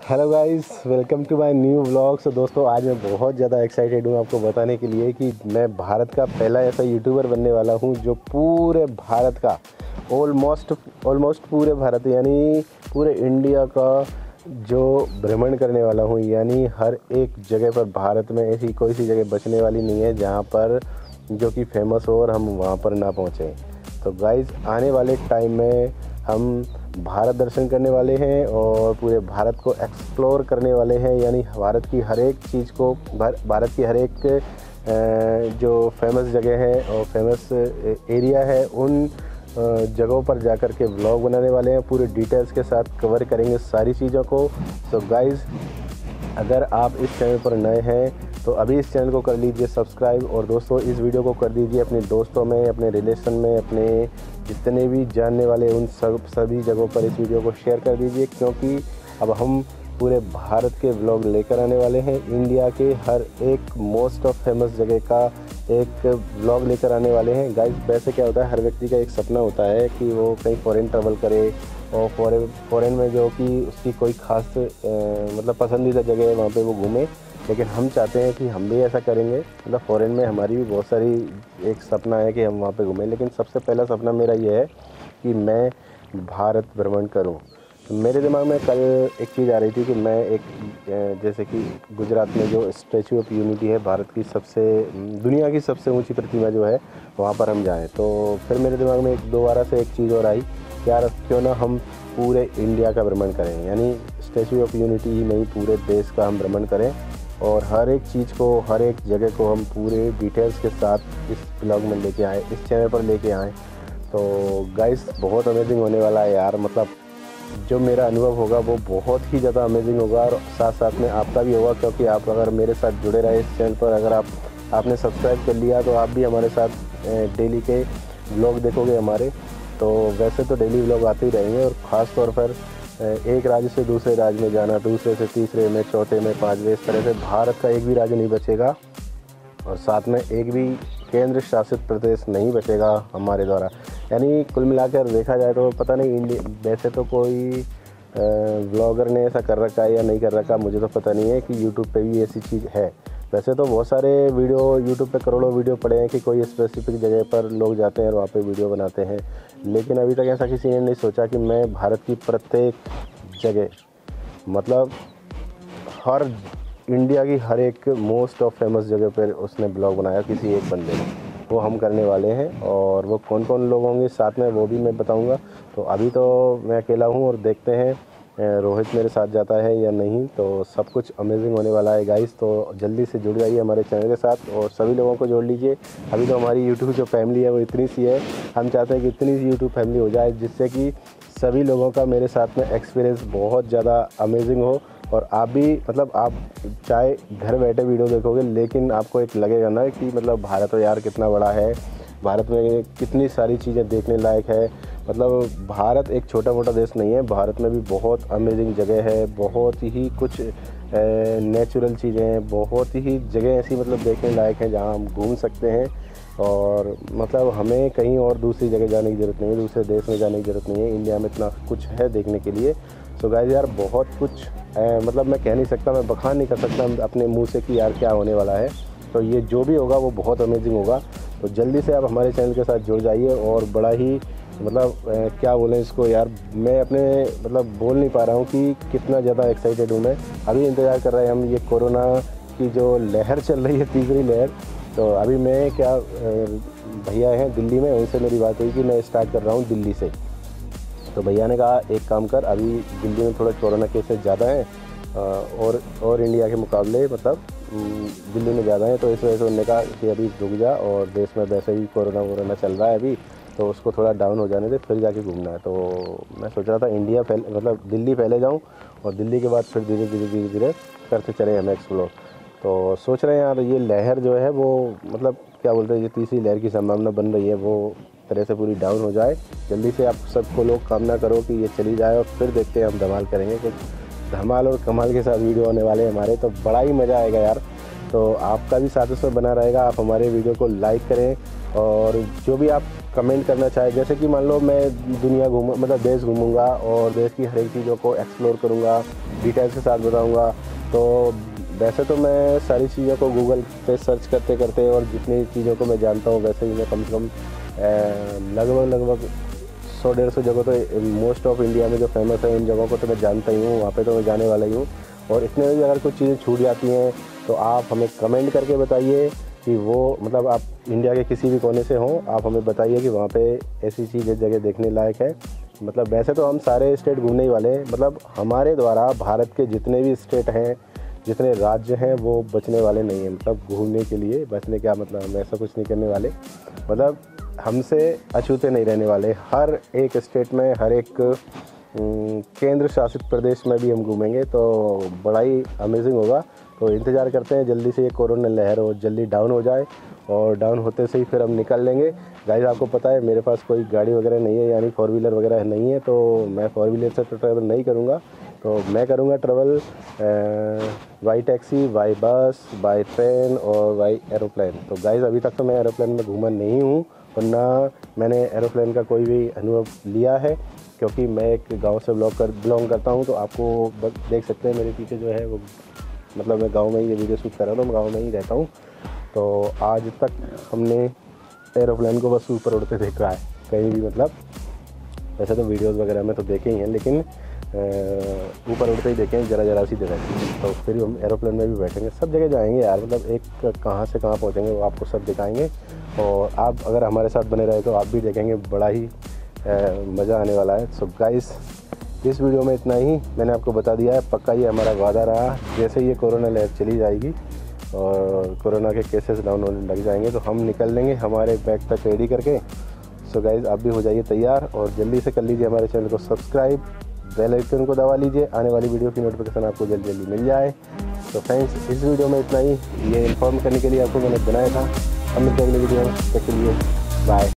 Hello guys, welcome to my new vlog. So दोस्तों, आज मैं बहुत ज़्यादा एक्साइटेड हूँ आपको बताने के लिए कि मैं भारत का पहला ऐसा यूट्यूबर बनने वाला हूँ जो पूरे भारत का ऑलमोस्ट पूरे भारत यानी पूरे इंडिया का जो भ्रमण करने वाला हूँ। यानी हर एक जगह पर भारत में ऐसी कोई सी जगह बचने वाली नहीं है जहाँ पर जो कि फेमस हो और हम वहाँ पर ना पहुँचें। तो गाइस, आने वाले टाइम में हम भारत दर्शन करने वाले हैं और पूरे भारत को एक्सप्लोर करने वाले हैं। यानी भारत की हर एक चीज़ को भारत की हर एक जो फेमस जगह है और फेमस एरिया है उन जगहों पर जाकर के व्लॉग बनाने वाले हैं। पूरे डिटेल्स के साथ कवर करेंगे सारी चीज़ों को। तो गाइज़, अगर आप इस चैनल पर नए हैं तो अभी इस चैनल को कर लीजिए सब्सक्राइब, और दोस्तों इस वीडियो को कर दीजिए अपने दोस्तों में, अपने रिलेशन में, अपने जितने भी जानने वाले उन सभी जगहों पर इस वीडियो को शेयर कर दीजिए, क्योंकि अब हम पूरे भारत के व्लॉग लेकर आने वाले हैं। इंडिया के हर एक मोस्ट ऑफ फेमस जगह का एक व्लॉग लेकर आने वाले हैं। गाइस, वैसे क्या होता है, हर व्यक्ति का एक सपना होता है कि वो कहीं फॉरेन ट्रैवल करे और फॉरेन में जो कि उसकी कोई ख़ास मतलब पसंदीदा जगह है वहाँ पे वो घूमे। लेकिन हम चाहते हैं कि हम भी ऐसा करेंगे। मतलब फ़ॉरेन में हमारी भी बहुत सारी एक सपना है कि हम वहाँ पे घूमें, लेकिन सबसे पहला सपना मेरा ये है कि मैं भारत भ्रमण करूँ। तो मेरे दिमाग में कल एक चीज़ आ रही थी कि मैं एक जैसे कि गुजरात में जो स्टैचू ऑफ यूनिटी है, भारत की दुनिया की सबसे ऊंची प्रतिमा जो है, वहाँ पर हम जाएं। तो फिर मेरे दिमाग में दोबारा से एक चीज़ और आई, यार क्यों ना हम पूरे इंडिया का भ्रमण करें। यानी स्टैचू ऑफ यूनिटी ही नहीं, पूरे देश का हम भ्रमण करें और हर एक चीज़ को, हर एक जगह को हम पूरे डिटेल्स के साथ इस ब्लॉग में लेके आएँ, इस चैनल पर लेके आएँ। तो गाइस, बहुत अमेजिंग होने वाला है यार। मतलब जो मेरा अनुभव होगा वो बहुत ही ज़्यादा अमेजिंग होगा और साथ साथ में आपका भी होगा, क्योंकि आप अगर मेरे साथ जुड़े रहे इस चैनल पर, अगर आपने सब्सक्राइब कर लिया तो आप भी हमारे साथ डेली के व्लॉग देखोगे हमारे। तो वैसे तो डेली व्लॉग आते ही रहेंगे, और ख़ास तौर पर एक राज्य से दूसरे राज्य में जाना, दूसरे से तीसरे में, चौथे में, पाँचवें, इस तरह से भारत का एक भी राज्य नहीं बचेगा और साथ में एक भी केंद्र शासित प्रदेश नहीं बचेगा हमारे द्वारा। यानी कुल मिलाकर देखा जाए तो पता नहीं वैसे तो कोई व्लॉगर ने ऐसा कर रखा है या नहीं कर रखा, मुझे तो पता नहीं है कि यूट्यूब पे भी ऐसी चीज़ है। वैसे तो बहुत सारे वीडियो यूट्यूब पे करोड़ों वीडियो पड़े हैं कि कोई स्पेसिफिक जगह पर लोग जाते हैं और वहाँ पे वीडियो बनाते हैं, लेकिन अभी तक ऐसा किसी ने नहीं सोचा कि मैं भारत की प्रत्येक जगह, मतलब हर इंडिया की हर एक मोस्ट ऑफ फेमस जगह पर उसने ब्लॉग बनाया किसी एक बंदे ने, वो हम करने वाले हैं। और वो कौन कौन लोग होंगे साथ में वो भी मैं बताऊंगा। तो अभी तो मैं अकेला हूं और देखते हैं रोहित मेरे साथ जाता है या नहीं। तो सब कुछ अमेजिंग होने वाला है गाइस। तो जल्दी से जुड़ जाइए हमारे चैनल के साथ और सभी लोगों को जोड़ लीजिए। अभी तो हमारी यूट्यूब जो फैमिली है वो इतनी सी है, हम चाहते हैं कि इतनी सी यूट्यूब फैमिली हो जाए जिससे कि सभी लोगों का मेरे साथ में एक्सपीरियंस बहुत ज़्यादा अमेजिंग हो। और आप भी, मतलब आप चाहे घर बैठे वीडियो देखोगे, लेकिन आपको एक लगेगा ना कि मतलब भारत तो यार कितना बड़ा है, भारत में कितनी सारी चीज़ें देखने लायक है। मतलब भारत एक छोटा मोटा देश नहीं है, भारत में भी बहुत अमेजिंग जगह है, बहुत ही कुछ नेचुरल चीज़ें हैं, बहुत ही जगह ऐसी मतलब देखने लायक है जहाँ हम घूम सकते हैं। और मतलब हमें कहीं और दूसरी जगह जाने की ज़रूरत नहीं है, दूसरे देश में जाने की ज़रूरत नहीं है, इंडिया में इतना कुछ है देखने के लिए। सो गाइस यार, बहुत कुछ मतलब मैं कह नहीं सकता, मैं बखान नहीं कर सकता अपने मुंह से कि यार क्या होने वाला है। तो ये जो भी होगा वो बहुत अमेजिंग होगा। तो जल्दी से आप हमारे चैनल के साथ जुड़ जाइए और बड़ा ही मतलब क्या बोलें इसको यार, मैं अपने मतलब बोल नहीं पा रहा हूँ कि कितना ज़्यादा एक्साइटेड हूँ मैं। अभी इंतज़ार कर रहे हैं हम, ये कोरोना की जो लहर चल रही है, तीसरी लहर। तो अभी मैं क्या भैया हैं दिल्ली में, उनसे मेरी बात हुई कि मैं स्टार्ट कर रहा हूँ दिल्ली से। तो भैया ने कहा एक काम कर, अभी दिल्ली में थोड़ा कोरोना केसेस ज़्यादा हैं और इंडिया के मुकाबले मतलब दिल्ली में ज़्यादा है, तो इस वजह से उन्होंने कहा कि अभी रुक जा, और देश में वैसे ही कोरोना चल रहा है अभी, तो उसको थोड़ा डाउन हो जाने दे फिर जाके घूमना है। तो मैं सोच रहा था इंडिया मतलब दिल्ली पहले जाऊँ और दिल्ली के बाद फिर धीरे धीरे करते चले हम एक्सप्लोर। तो सोच रहे हैं यार, ये लहर जो है वो मतलब क्या बोलते हैं, ये तीसरी लहर की संभावना बन रही है, वो तरह से पूरी डाउन हो जाए। जल्दी से आप सबको लोग कामना करो कि ये चली जाए और फिर देखते हैं हम धमाल करेंगे, कि धमाल और कमाल के साथ वीडियो होने वाले हैं हमारे, तो बड़ा ही मज़ा आएगा यार। तो आपका भी साथ उसमें बना रहेगा, आप हमारे वीडियो को लाइक करें और जो भी आप कमेंट करना चाहे, जैसे कि मान लो मैं दुनिया मतलब देश घूमूंगा और देश की हर एक चीज़ों को एक्सप्लोर करूंगा, डिटेल्स के साथ बताऊंगा। तो वैसे तो मैं सारी चीज़ों को गूगल पे सर्च करते करते और जितनी चीज़ों को मैं जानता हूँ वैसे ही मैं कम से कम लगभग 100-150 जगह तो मोस्ट ऑफ इंडिया में जो फेमस है उन जगहों को तो मैं जानता ही हूँ, वहाँ पे तो मैं जाने वाला ही हूँ। और इसमें भी अगर कुछ चीज़ें छूट जाती हैं तो आप हमें कमेंट करके बताइए कि वो मतलब आप इंडिया के किसी भी कोने से हों, आप हमें बताइए कि वहाँ पे ऐसी चीज़ें जगह देखने लायक है। मतलब वैसे तो हम सारे स्टेट घूमने ही वाले हैं, मतलब हमारे द्वारा भारत के जितने भी स्टेट हैं, जितने राज्य हैं वो बचने वाले नहीं हैं। मतलब घूमने के लिए बचने क्या मतलब हम ऐसा कुछ नहीं करने वाले, मतलब हमसे अछूते नहीं रहने वाले। हर एक स्टेट में, हर एक केंद्र शासित प्रदेश में भी हम घूमेंगे तो बड़ा ही अमेजिंग होगा। तो इंतज़ार करते हैं जल्दी से ये कोरोना लहर हो जल्दी डाउन हो जाए, और डाउन होते से ही फिर हम निकल लेंगे। गाइस आपको पता है मेरे पास कोई गाड़ी वगैरह नहीं है, यानी 4 व्हीलर वगैरह नहीं है, तो मैं 4 व्हीलर से तो ट्रैवल नहीं करूँगा। तो मैं करूँगा travel by taxi, by bus, by train और बाई एरोप्लेन। तो गाइस अभी तक तो मैं एरोप्लेन में घूमा नहीं हूँ और ना मैंने एरोप्लेन का कोई भी अनुभव लिया है, क्योंकि मैं एक गांव से बिलोंग करता हूं। तो आपको देख सकते हैं मेरे पीछे जो है वो, मतलब मैं गांव में ही ये वीडियो शूट कर रहा हूँ, तो मैं गांव में ही रहता हूं। तो आज तक हमने एरोप्लेन को बस ऊपर उड़ते देखा है कहीं भी, मतलब वैसे तो वीडियोस वगैरह में तो देखे ही हैं, लेकिन ऊपर उड़ते ही देखे हैं ज़रा सी जगह। तो फिर हम एरोप्लेन में भी बैठेंगे, सब जगह जाएंगे यार, मतलब एक कहाँ से कहाँ पहुँचेंगे वो आपको सब दिखाएंगे। और आप अगर हमारे साथ बने रहे तो आप भी देखेंगे, बड़ा ही मज़ा आने वाला है। सो गाइस इस वीडियो में इतना ही, मैंने आपको बता दिया है, पक्का ये हमारा वादा रहा। जैसे ये कोरोना लहर चली जाएगी और कोरोना के केसेस डाउन होने लग जाएंगे तो हम निकल लेंगे हमारे बैग तक रेडी करके। सो गाइस आप भी हो जाइए तैयार और जल्दी से कर लीजिए हमारे चैनल को सब्सक्राइब, बेल आइकन को दबा लीजिए, आने वाली वीडियो की नोटिफिकेशन आपको जल्दी मिल जाए। तो फ्रेंड्स इस वीडियो में इतना ही, ये इन्फॉर्म करने के लिए आपको मैंने बनाया था। हम मिलते हैं अगली वीडियो में, तब के लिए बाय।